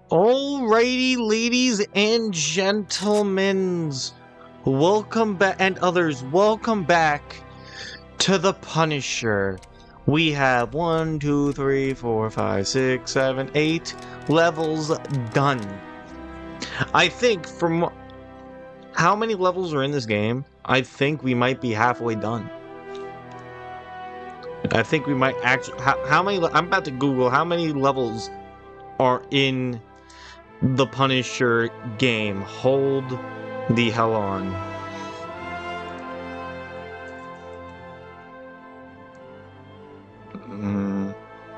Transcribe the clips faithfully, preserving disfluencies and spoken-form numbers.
Alrighty, ladies and gentlemen, welcome back, and others, welcome back to the Punisher. We have one, two, three, four, five, six, seven, eight levels done. I think from how many levels are in this game, I think we might be halfway done. I think we might actually. How, how many? I'm about to Google how many levels are in the Punisher game. Hold the hell on. Mm.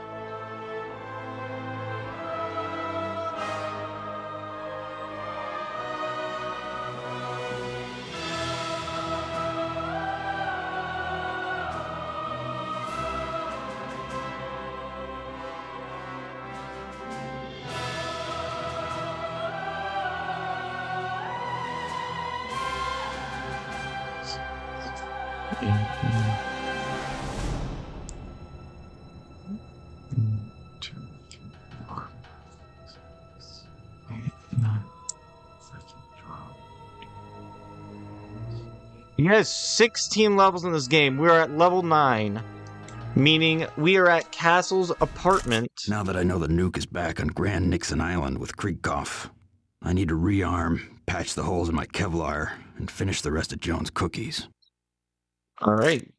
Yes, sixteen levels in this game. We're at level nine, meaning we are at Castle's apartment. Now that I know the nuke is back on Grand Nixon Island with Kreekhoff, I need to rearm, patch the holes in my Kevlar, and finish the rest of Jones' cookies. All right.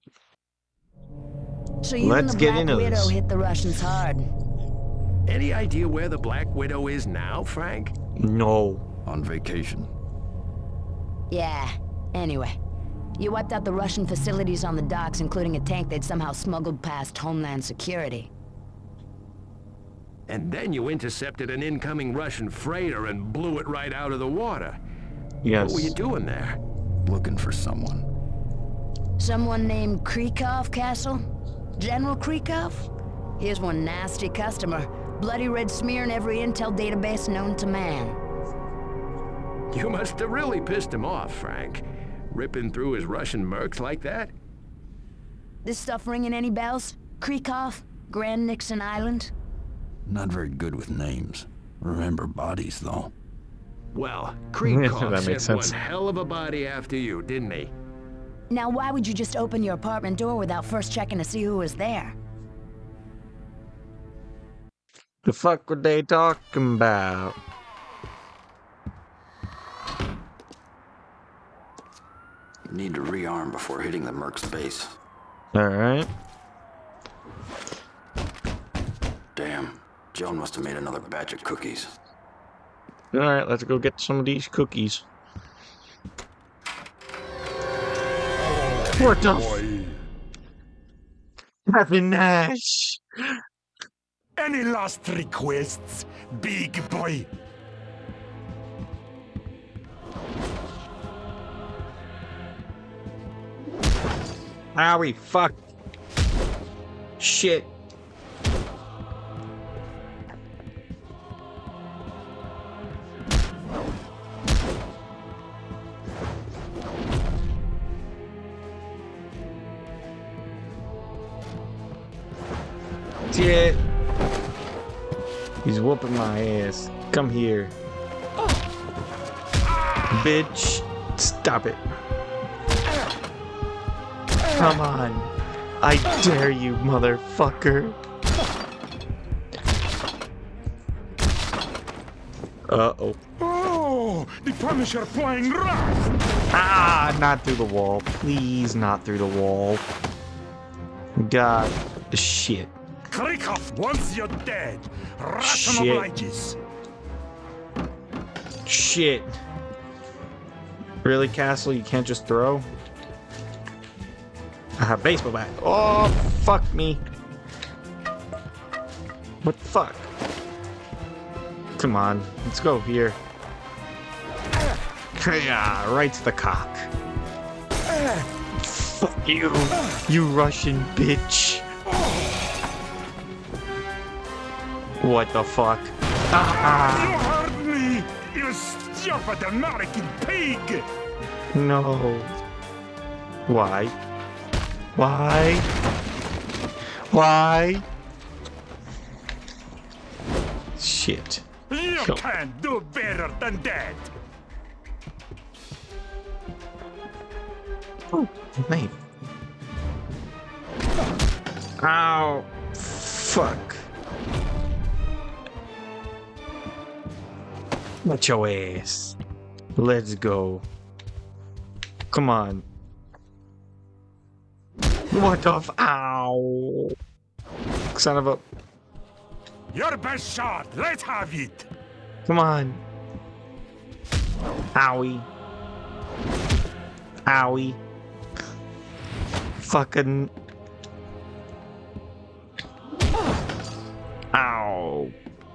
So you Let's and the get Black into Widow this. hit the Russians hard. Any idea where the Black Widow is now, Frank? No. On vacation. Yeah, anyway. You wiped out the Russian facilities on the docks, including a tank they'd somehow smuggled past Homeland Security. And then you intercepted an incoming Russian freighter and blew it right out of the water. Yes. What were you doing there? Looking for someone. Someone named Kreekhoff, Castle? General Kreekhoff? Here's one nasty customer. Bloody red smear in every intel database known to man. You must have really pissed him off, Frank. Ripping through his Russian mercs like that? This stuff ringing any bells? Kreekhoff? Grand Nixon Island? Not very good with names. Remember bodies, though. Well, That Kreekhoff makes sent sense. one hell of a body after you, didn't he? Now why would you just open your apartment door without first checking to see who was there? The fuck were they talking about? Need to rearm before hitting the Merc's base. Alright. Damn. Joan must have made another batch of cookies. Alright, let's go get some of these cookies. What the f- Kevin Nash! Any last requests, big boy? Owie, fuck. Shit. Shit. He's whooping my ass. Come here. Bitch. Stop it. Come on. I dare you, motherfucker. Uh-oh. Oh, the Punisher flying rough! Ah, not through the wall. Please, not through the wall. God. Shit. Kreekhoff, once you're dead, Russian Shit. obliges. Shit. Really, Castle? You can't just throw? I have baseball bat. Oh, fuck me. What the fuck? Come on, let's go here. Yeah, right to the cock. Fuck you, you Russian bitch. What the fuck? Ah, You heard me, you stupid American pig! no. Why? Why? Why? Shit. You Go. can't do better than that. Oh, mate. Ow. Fuck. Let your ass. Let's go. Come on. What the f- Ow. Son of a... Your best shot. Let's have it. Come on. Owie. Owie. Fucking... Ow.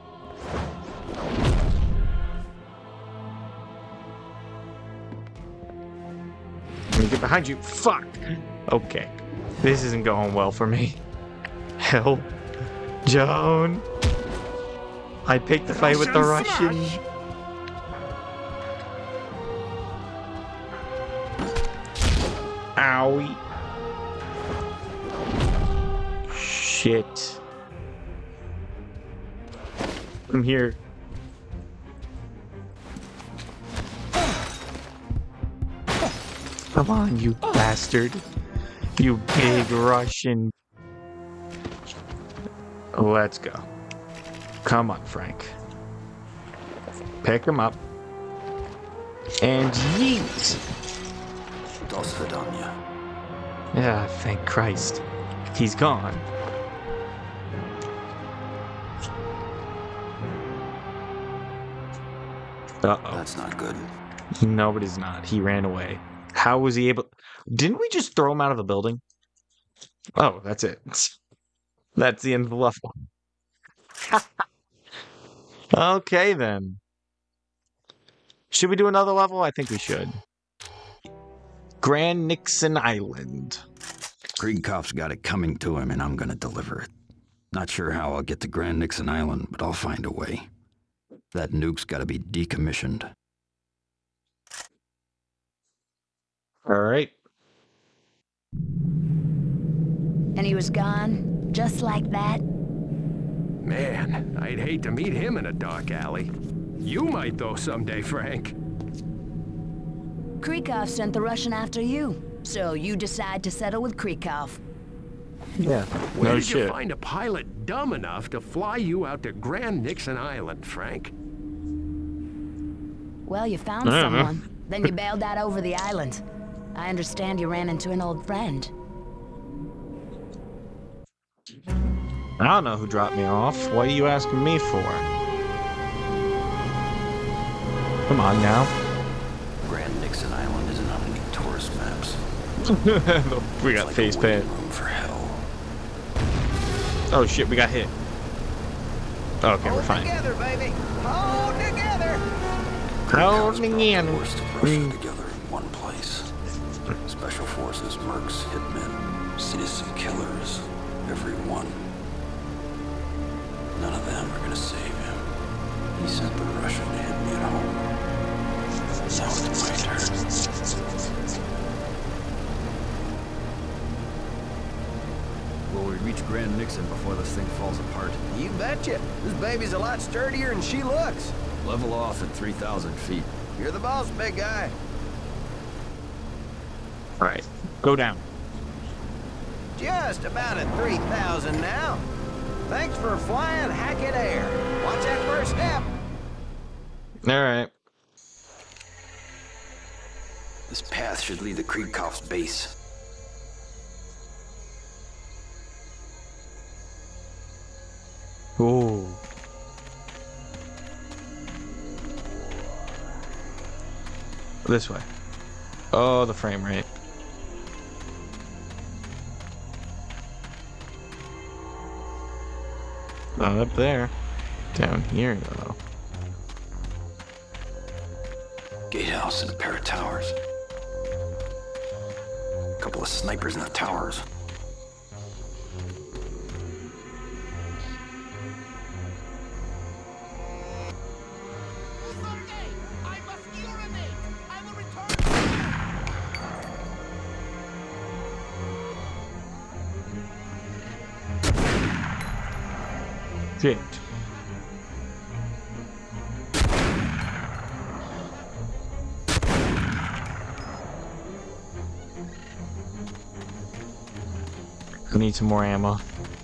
Let me get behind you. Fuck. Okay. This isn't going well for me. Hell. Joan. I picked the fight with the Russian Russian. smash. Owie. Shit. I'm here. Come on, you bastard. You big Russian. Let's go. Come on, Frank. Pick him up. And yeet! До свидания. Yeah, thank Christ. He's gone. Uh-oh. That's not good. No, it is not. He ran away. How was he able... Didn't we just throw him out of the building? Oh, that's it. That's the end of the level. Okay, then. Should we do another level? I think we should. Grand Nixon Island. Krieghoff's got it coming to him, and I'm gonna deliver it. Not sure how I'll get to Grand Nixon Island, but I'll find a way. That nuke's gotta be decommissioned. All right. And he was gone, just like that? Man, I'd hate to meet him in a dark alley. You might, though, someday, Frank. Krikov sent the Russian after you, so you decide to settle with Krikov. Yeah. Where No did you shit. find a pilot dumb enough to fly you out to Grand Nixon Island, Frank? Well, you found I don't know. someone, then you bailed out over the island. I understand you ran into an old friend. I don't know who dropped me off. What are you asking me for? Come on now. Grand Nixon Island isn't on any tourist maps. We got It's like face a waiting paint. room for hell. Oh shit, we got hit. Okay, we're fine. Together, baby. Hold together. Hold Krieghoff's me brought the in. worst of Russia together in one place. Special forces, mercs, hitmen, citizen killers, every one. None of them are gonna save him. He sent the Russian to hit me at home. Now it's my turn. Will we reach Grand Nixon before this thing falls apart? You betcha. This baby's a lot sturdier than she looks. Level off at three thousand feet. You're the boss, big guy. Alright, go down. Just about at three thousand now. Thanks for flying Hackett Air. Watch that first step. Alright. This path should lead to Krieghoff's base. Ooh. This way. Oh, the frame rate. Not up there. Down here, though. Gatehouse and a pair of towers. A couple of snipers in the towers. Shit. I need some more ammo.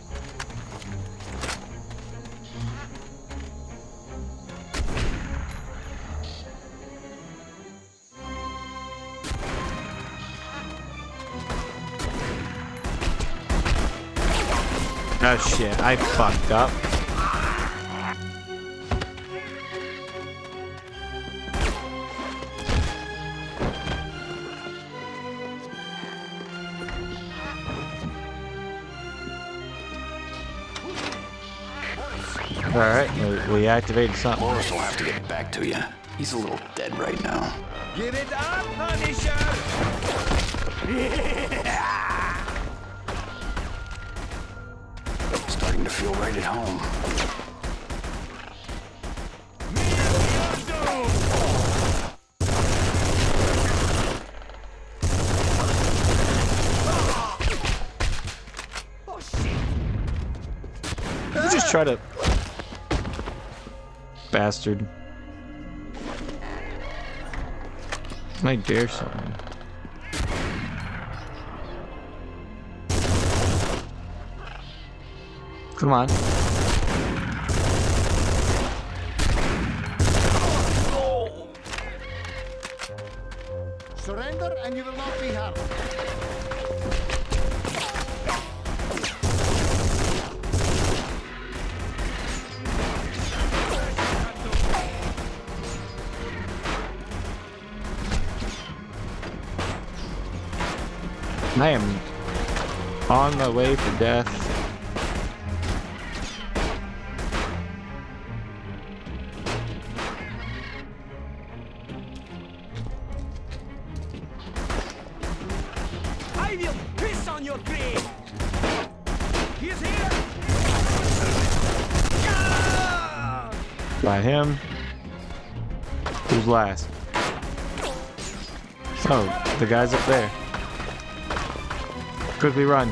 Oh shit, I fucked up. Alright, we, we activated something. Boris will have to get back to you. He's a little dead right now. Give it up, Punisher! Starting to feel right at home. You just try to... Bastard. I dare something. Come on. Surrender and you will not be harmed. I am on the way for death. I will piss on your grave! He's here! By him. Who's last? Oh, the guy's up there. Quickly run.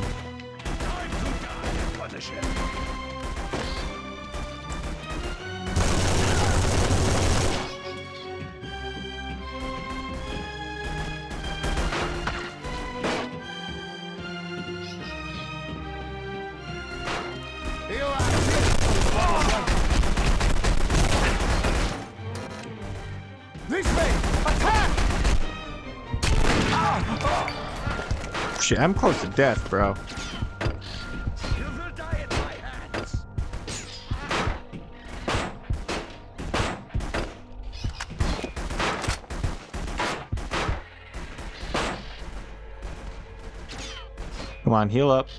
This way! Attack! Shit, I'm close to death, bro. You will die at my hands! Come on, heal up.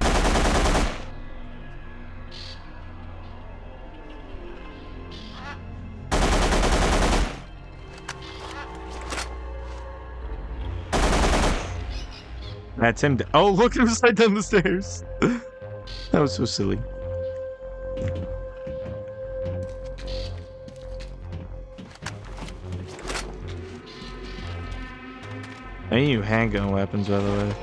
That's him. Oh, look at him slide down the stairs. That was so silly. I need new handgun weapons, by the way.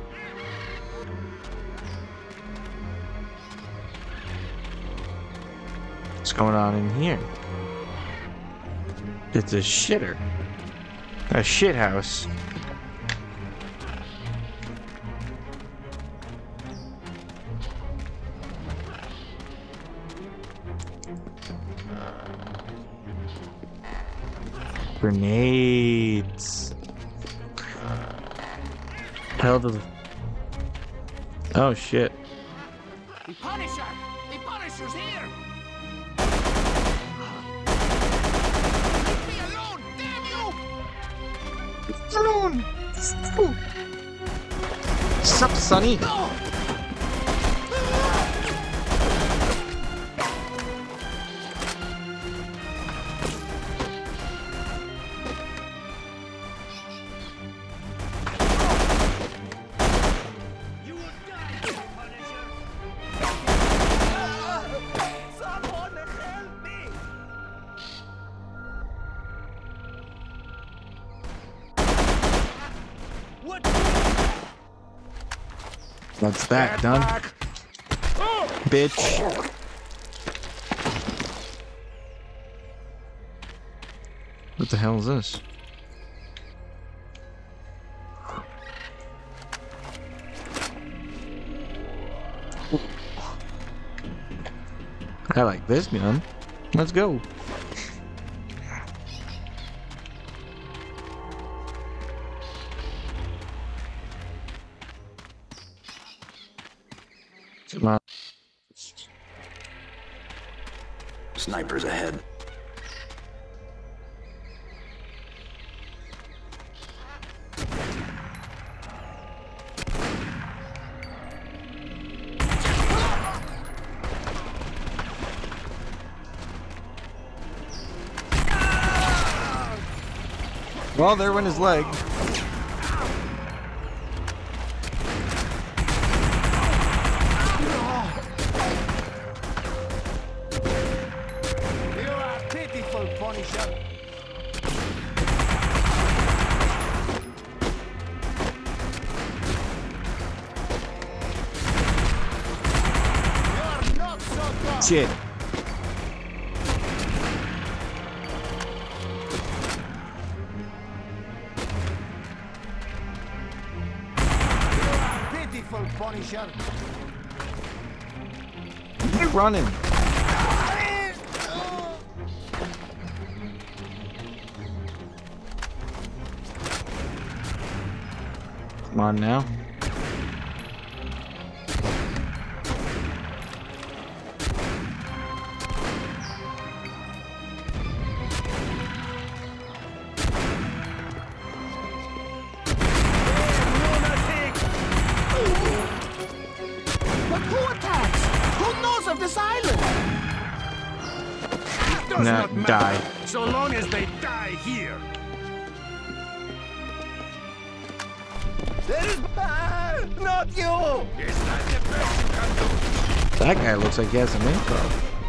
What's going on in here? It's a shitter. A shit house. Grenades. Hell to the... Oh shit. The Punisher! The Punisher's here! Leave me alone, damn you! Alone. Sup, Sonny? That's that done. Bitch. What the hell is this? like this gun. Let's go. Come on. Snipers ahead. Well, there went his leg. You are pitiful, Punisher. You're not so tough. Shit. Pitiful Punisher. You're running. Come on now. But who attacks? Who knows of this island? It does Nah, not matter, die. so long as they die here. There is... Ah, not you! Is that the best you can do? That guy looks like he has some info.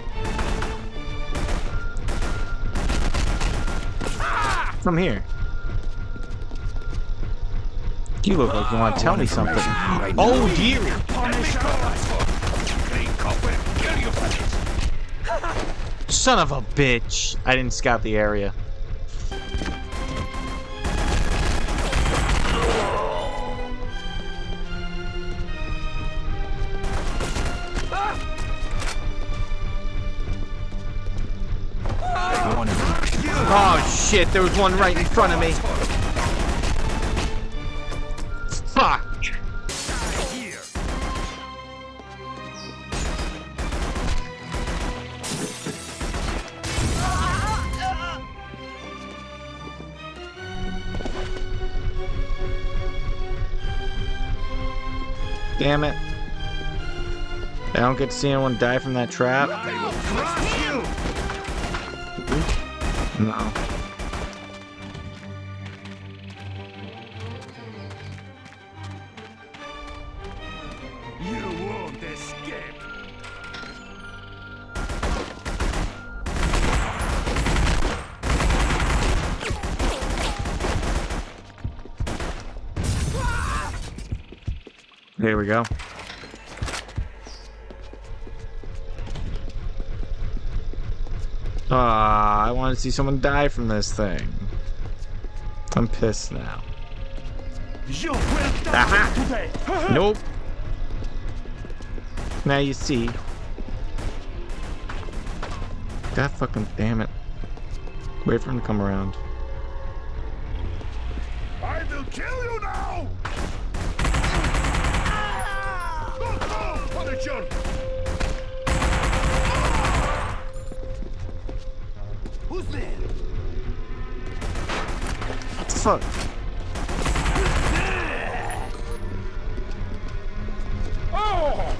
From here. You look like you want to tell me something. Right Oh dear! Son of a bitch! I didn't scout the area. Oh shit, there was one right in front of me. Fuck! Damn it. I don't get to see anyone die from that trap. No. You won't escape. There we go. Ah, I want to see someone die from this thing. I'm pissed now. You will die Aha! today. Nope. Now you see. God fucking damn it. Wait for him to come around. I will kill you now. Don't go, Punisher. Who's there? What the fuck? Oh!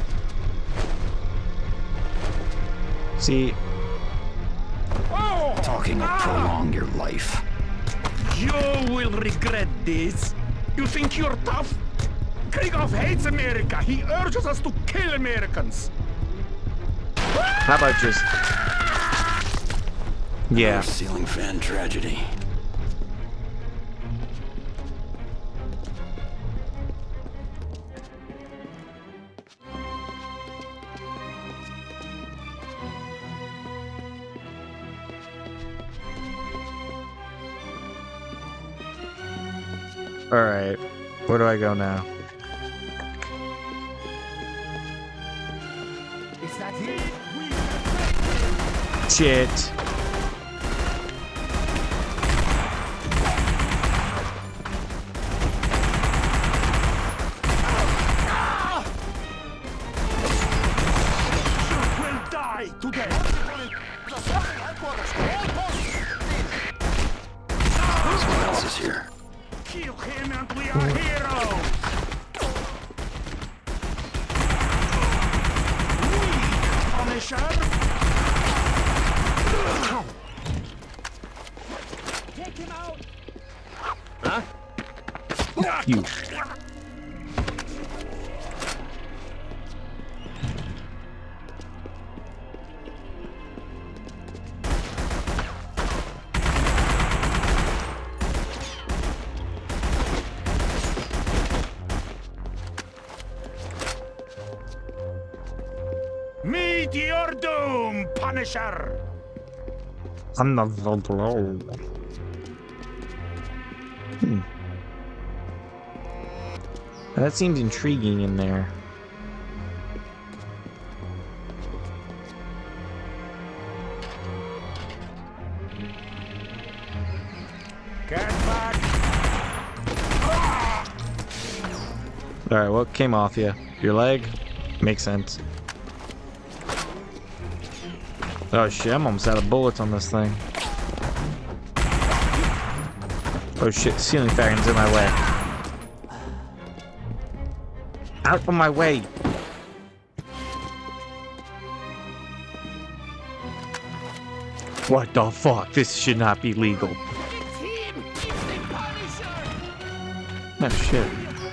See, Oh! Talking will prolong your life. You will regret this. You think you're tough? Krigov hates America. He urges us to kill Americans. how about just... Yeah. Ceiling fan tragedy. Alright. Where do I go now? Is that it? Shit. Today. Someone else is here. Kill him and we are heroes! We, Punisher! Take him out! Huh? You. Meet your doom, Punisher! Another blow. Hmm. That seems intriguing in there. Get back! Alright, what came off you? Your leg? Makes sense. Oh shit, I'm almost out of bullets on this thing. Oh shit, ceiling fan's in my way. Out of my way! What the fuck? This should not be legal. It's him! It's the Punisher! Oh shit.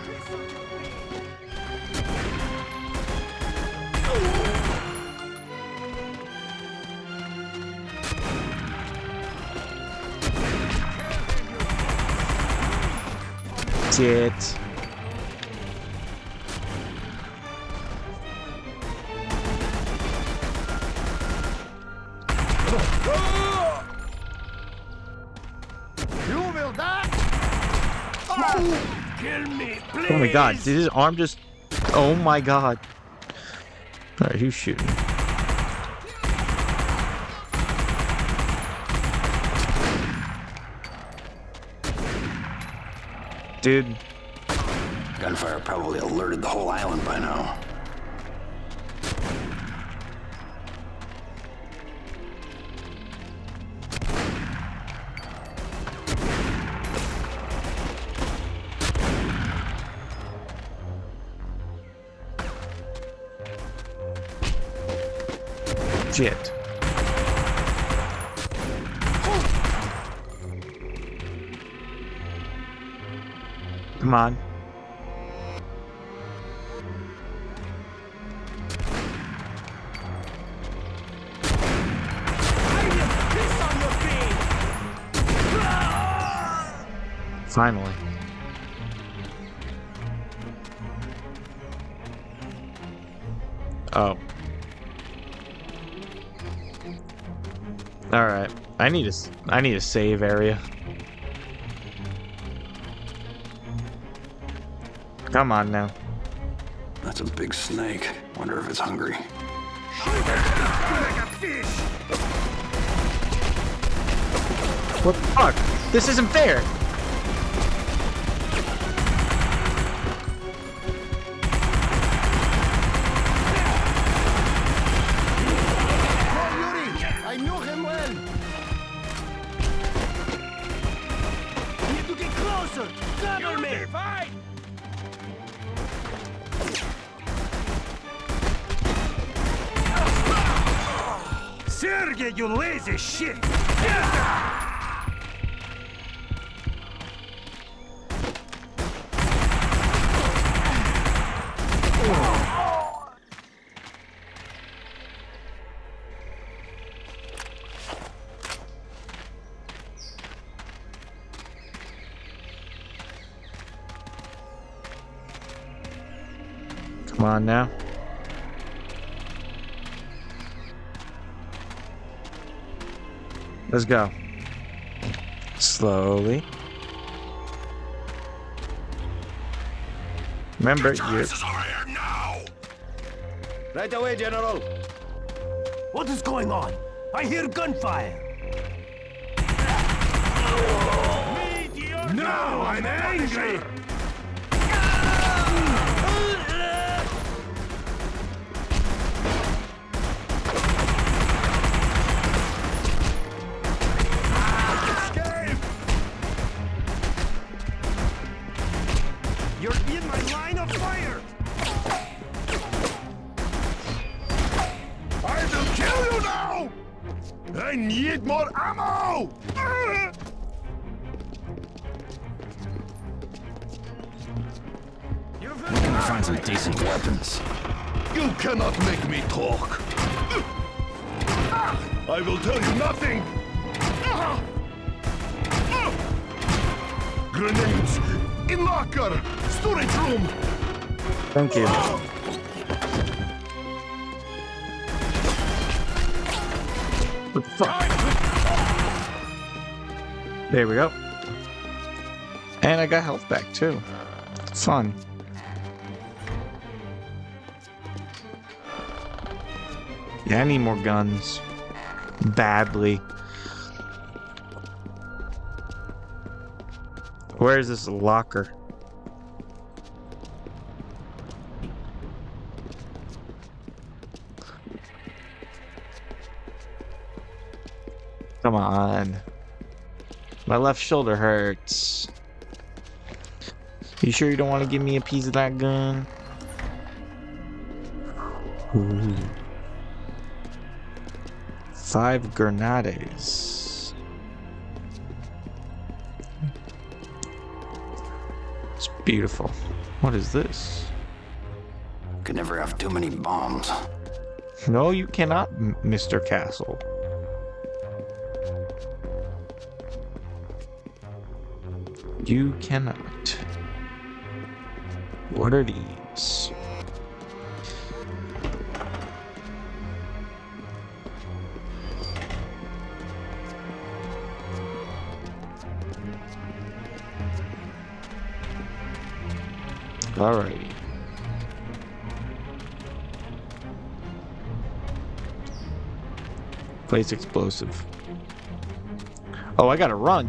Shit. You will die! Kill me, please! Oh my god, did his arm just... Oh my god. Alright, who's shooting? Dude. Gunfire probably alerted the whole island by now. Shit. Come on. Finally. Oh. All right. I need a s- I need a save area. Come on now. That's a big snake. Wonder if it's hungry. What the fuck? This isn't fair. I knew him well! Need to get closer! Cover me! Fight! Sergey, you lazy shit! Come on now. Let's go. Slowly. Remember, you're... Right away, General. What is going on? I hear gunfire. Now I'm angry. You're in my line of fire! I will kill you now! I need more ammo! Can we find some decent weapons? You cannot make me talk! I will tell you nothing! Grenades! In locker! Storage room! Thank you. What the fuck? There we go. And I got health back too. Fun. Yeah, I need more guns. Badly. Where is this locker? Come on. My left shoulder hurts. You sure you don't want to give me a piece of that gun? Ooh. Five grenades. It's beautiful. What is this? Could never have too many bombs. No, you cannot, M- Mister Castle. You cannot. What are these? Alrighty. Place explosive. Oh, I gotta run.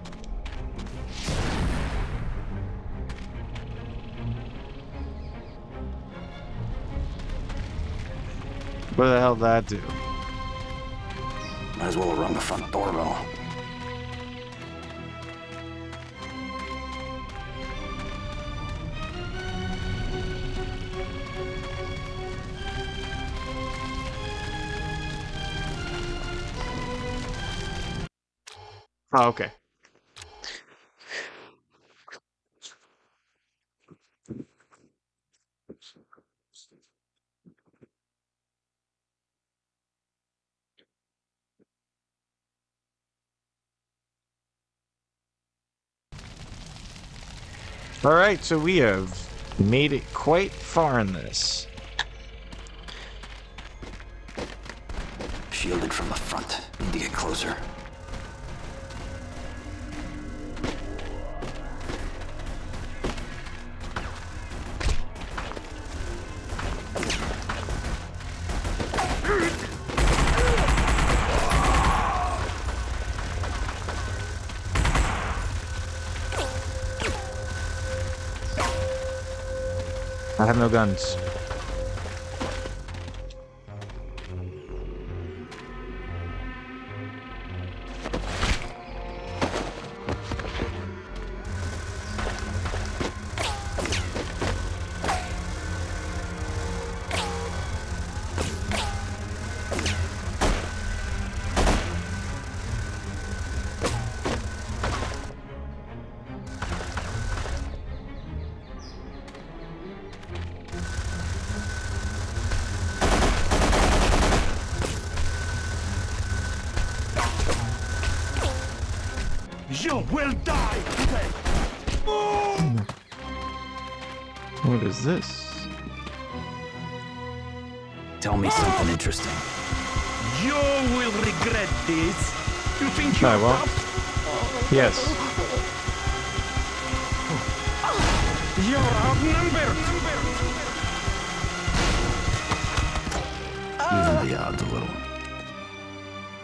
What the hell did that do? Might as well have rung the front doorbell. Oh, okay. All right, so we have made it quite far in this. Shielded from the front. Need to get closer. I have no guns. You will die today! Move! What is this? Tell me something interesting. You will regret this. You think you're I will. tough? Yes. You're outnumbered. Even the odds a little.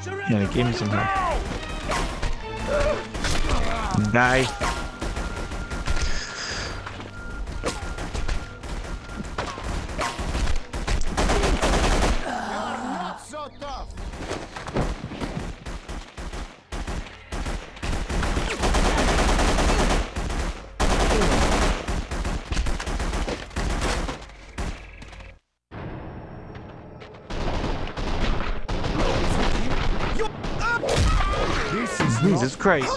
Yeah, it gave me some help. Die. Not so tough. Jesus Christ.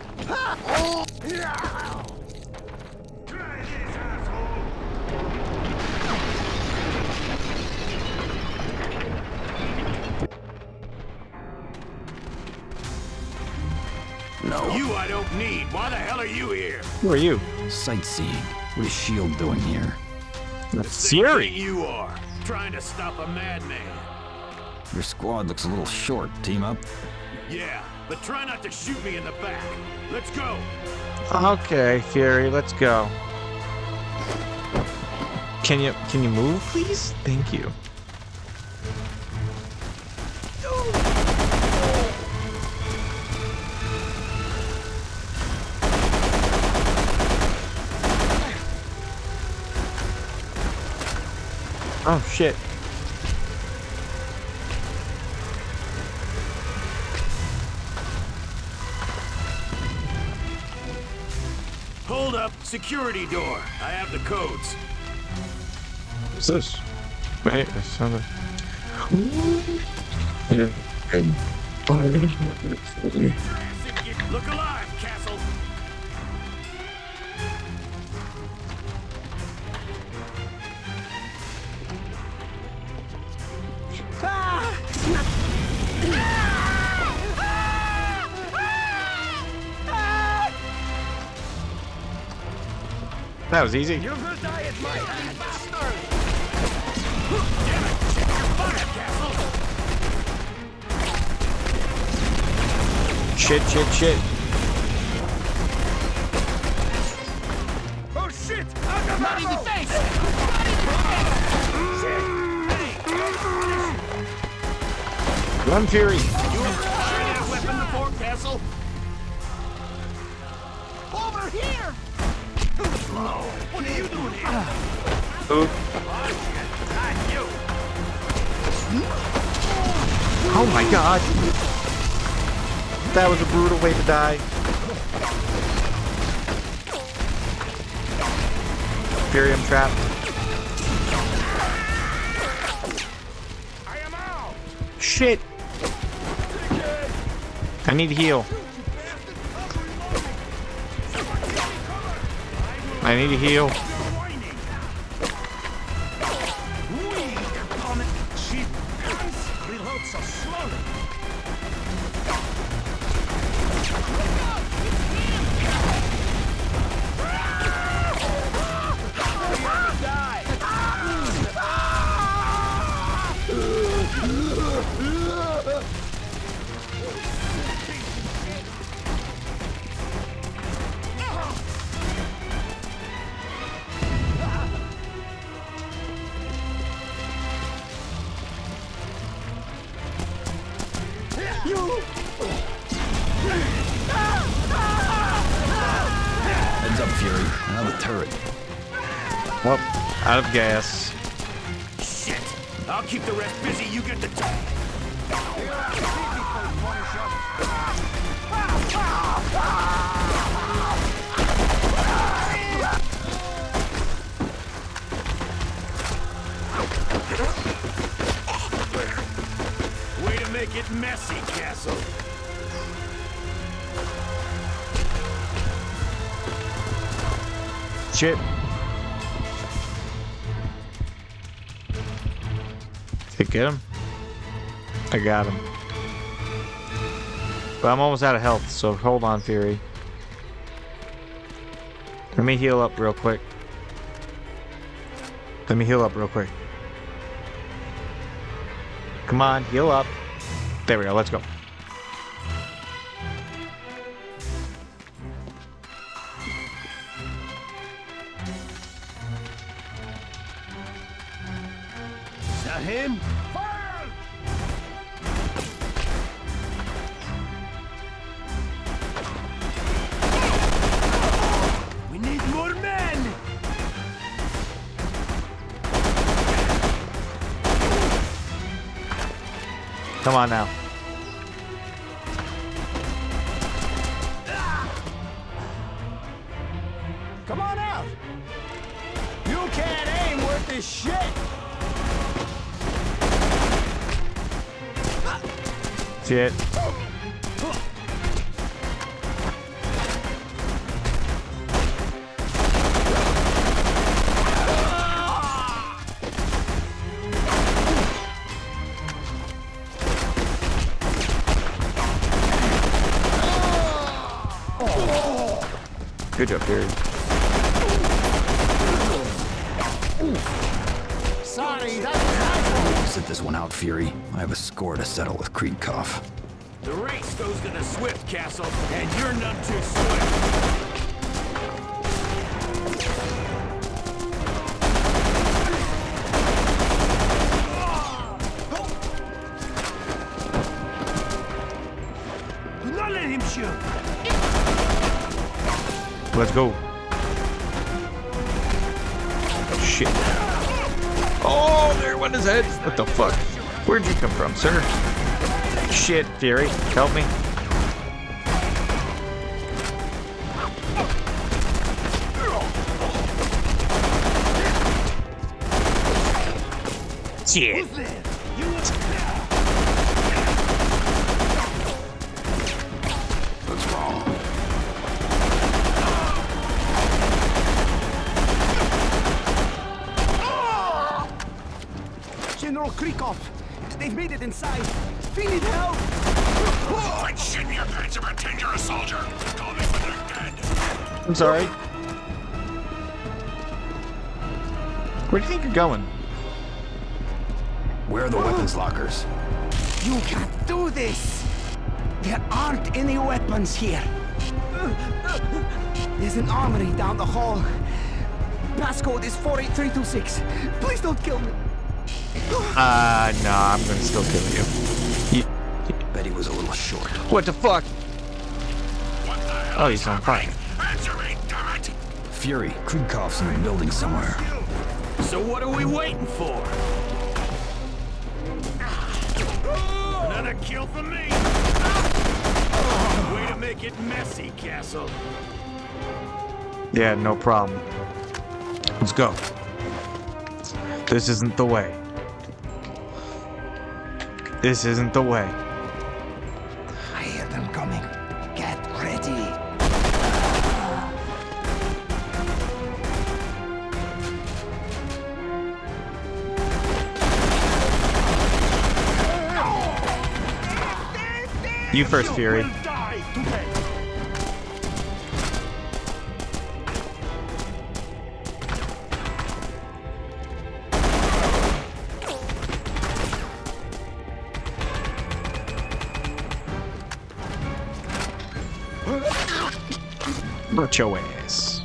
No. You I don't need. Why the hell are you here? Who are you? Sightseeing. What is S H I E L D doing here? That's Same Siri. thing you are. Trying to stop a madman. Your squad looks a little short. Team up? Yeah, but try not to shoot me in the back. Let's go. Okay, Fury, let's go. Can you can you move, please? Thank you. Oh shit. Hold up. Security door. I have the codes. What's this? Wait, there's something. Look alive, Castle. That was easy. You will die at my hand, bastard! Damn it! Check your fire, Castle! Shit, shit, shit. Oh shit! Out of Not in the face! Run, Fury. You ever tried that weapon before, Castle? Over here! What are you doing here? Oop. Oh my god. That was a brutal way to die. Fury, I'm trapped. I am out! Shit. I need to heal. I need to heal. Heads up, Fury. Another turret. Well, out of gas. Shit! I'll keep the rest busy. You get the time. Way to make it messy, Castle. Shit. Did I get him? I got him. But I'm almost out of health, so hold on, Fury. Let me heal up real quick. Let me heal up real quick. Come on, heal up. There we go, let's go. Is that him? Come on now. Come on out. You can't aim worth this shit. Shit. Good job, Fury. Sorry, that was my fault. Sit this one out, Fury. I have a score to settle with Kreekhoff. The race goes to the Swift Castle, and you're none too swift. Do not let him shoot. Let's go. Shit. Oh, there went his head. What the fuck? Where'd you come from, sir? Shit, Fury. Help me. Shit. What's wrong? General Kreekhoff, they've made it inside. We need help. Quit shitting your pants and pretend you're a soldier. Call me when they're dead. I'm sorry. Where do you think you're going? Where are the weapons lockers? You can't do this. There aren't any weapons here. There's an armory down the hall. Passcode is four eight three two six. Please don't kill me. Uh, no, I'm gonna still kill you. you. Bet he was a little short. What the fuck? What the hell? Oh, he's on fire. Answer me, damn it! Fury, Kreekhoff's in the building somewhere. So what are we waiting for? Another kill for me. Way to make it messy, Castle. Yeah, no problem. Let's go. This isn't the way. This isn't the way. I hear them coming. Get ready. You first, Fury. Will die today. Brought your ass.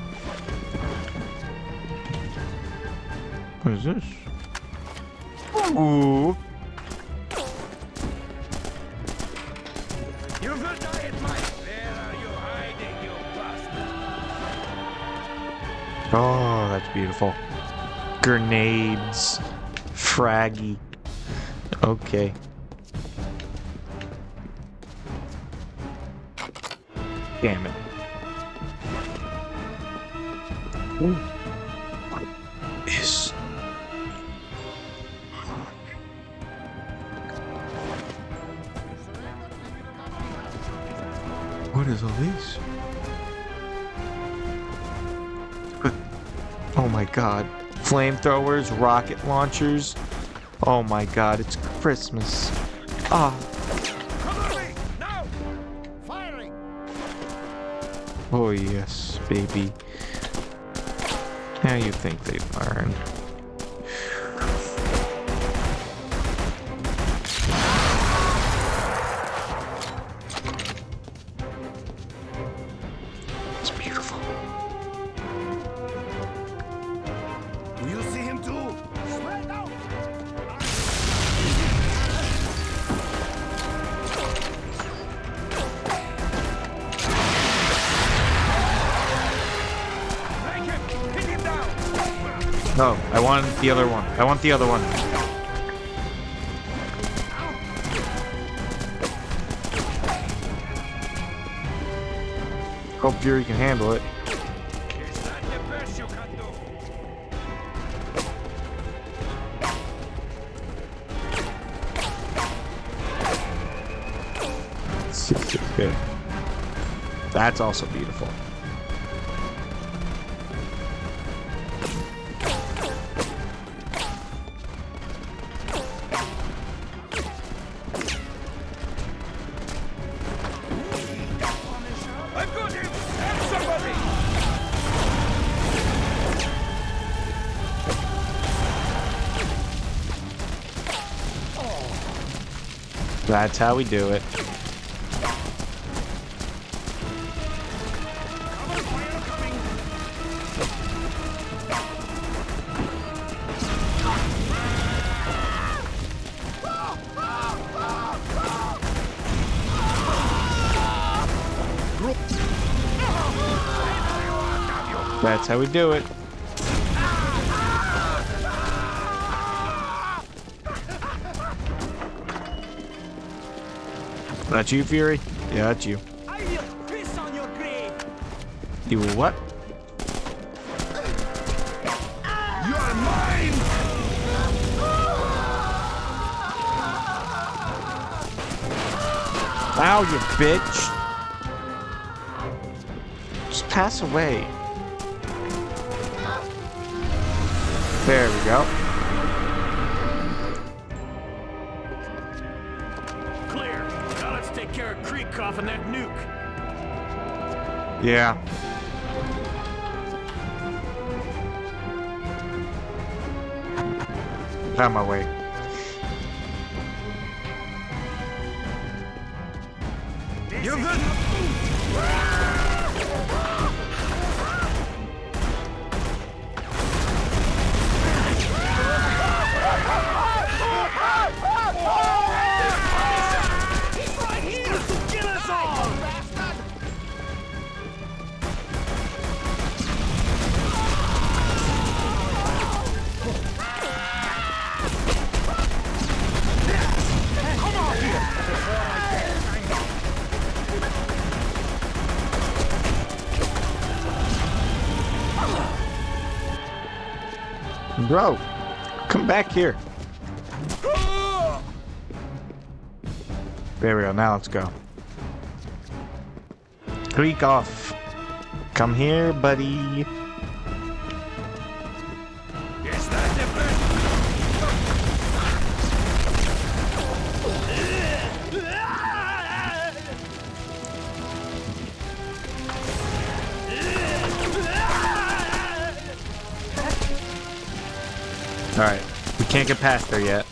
What is this? Ooh. You will die at my... Where are you hiding, you bastard? Oh, that's beautiful. Grenades. Fraggy. Okay. Damn it. Ooh. What is... What is all this? Oh my god. Flamethrowers, rocket launchers. Oh my god, it's Christmas. Ah. Cover me! Now! Firing. Oh yes, baby. Now you think they've learned. It's beautiful. Do you see him too? Spread out. Make him! Hit him down! No, I want the other one. I want the other one. Hope Fury can handle it. Is that the best you can do? Good. That's also beautiful. I've got him! Help somebody! That's how we do it. That's how we do it. That's you, Fury? Yeah, that's you. I will piss on your grave. You what? You're mine! Ow, you bitch! Just pass away. There we go. Clear. Now let's take care of Kreekhoff and that nuke. Yeah. Out of my way. You're good. He's right here to kill us all! Come on here! Bro, come back here. There we go, now let's go. Kreekhoff. Come here, buddy. Is that the best? Alright, we can't get past there yet.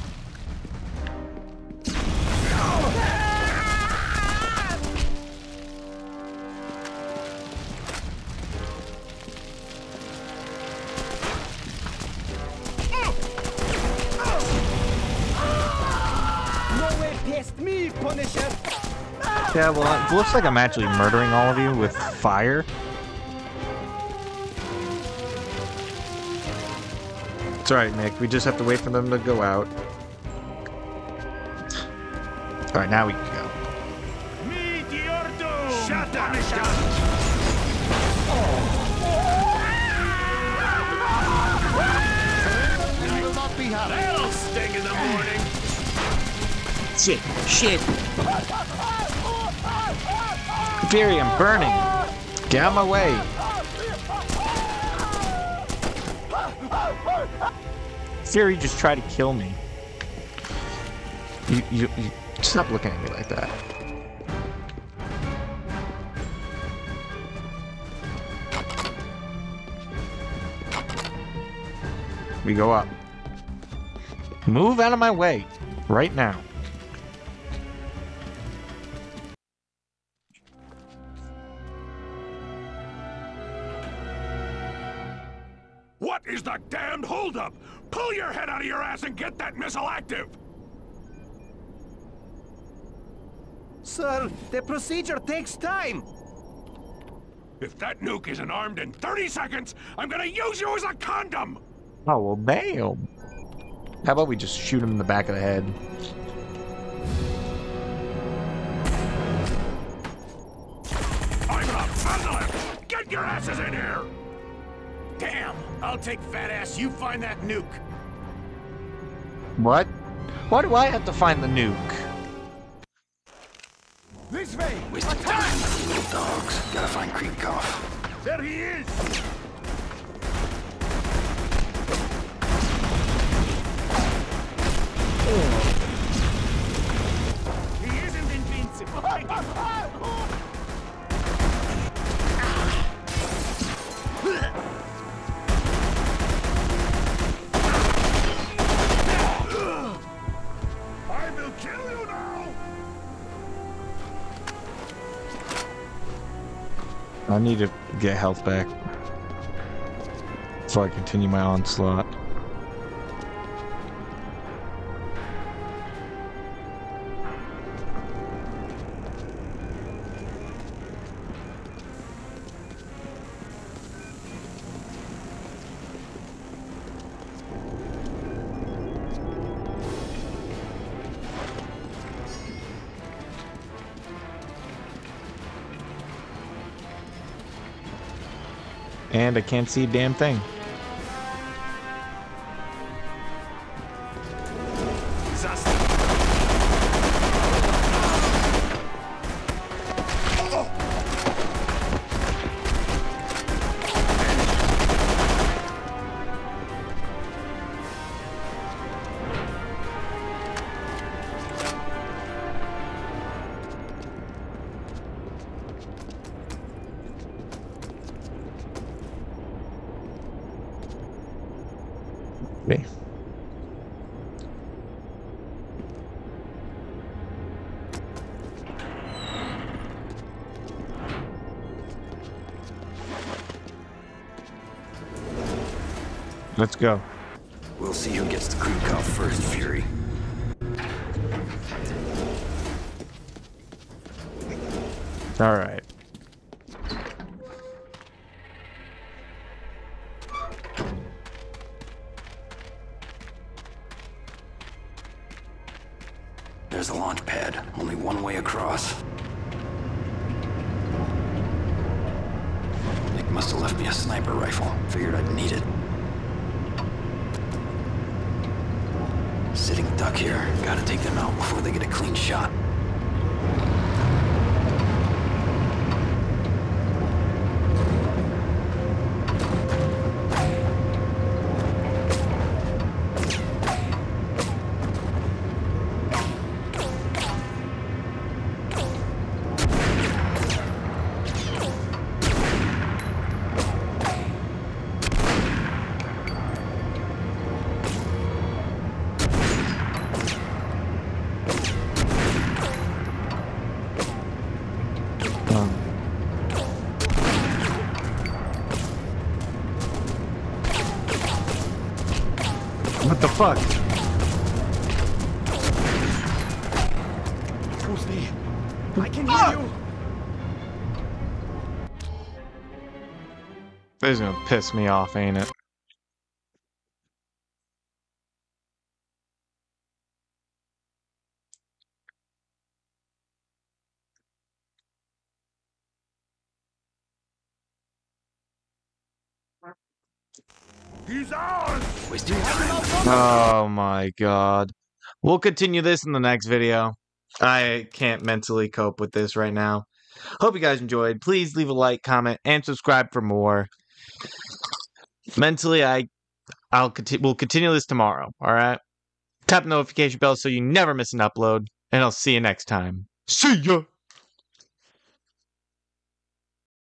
No way past me, Punisher. Yeah, well, it looks like I'm actually murdering all of you with fire. It's alright, Nick. We just have to wait for them to go out. Alright, now we can go. Meet your doom! Shut up! That'll sting in the morning! Shit! Shit! Fury, I'm burning! Get out of my way! Fury just tried to kill me. You, you, you, stop looking at me like that. We go up. Move out of my way, right now. What is the damned holdup? Pull your head out of your ass and get that missile active! Sir, the procedure takes time. If that nuke isn't armed in thirty seconds, I'm gonna use you as a condom! Oh, well, bam. How about we just shoot him in the back of the head? I'm gonna handle it! Your ass is in here! Damn! I'll take fat ass, you find that nuke! What? Why do I have to find the nuke? This way! Wasting time with little dogs. Gotta find Kreekhoff. There he is! He isn't invincible! I will kill you now! I need to get health back before I continue my onslaught. And I can't see a damn thing. Okay. Let's go. We'll see who gets the Kreekhoff first, Fury. All right. There's the launch pad. Only one way across. Nick must have left me a sniper rifle. Figured I'd need it. Sitting duck here. Gotta take them out before they get a clean shot. What the fuck? Trust me. I can hear you. This is gonna piss me off, ain't it? He's ours! Wasting time. Oh my god. We'll continue this in the next video. I can't mentally cope with this right now. Hope you guys enjoyed. Please leave a like, comment, and subscribe for more. Mentally, I, I'll continue. We'll continue this tomorrow. All right. Tap the notification bell so you never miss an upload, and I'll see you next time. See ya.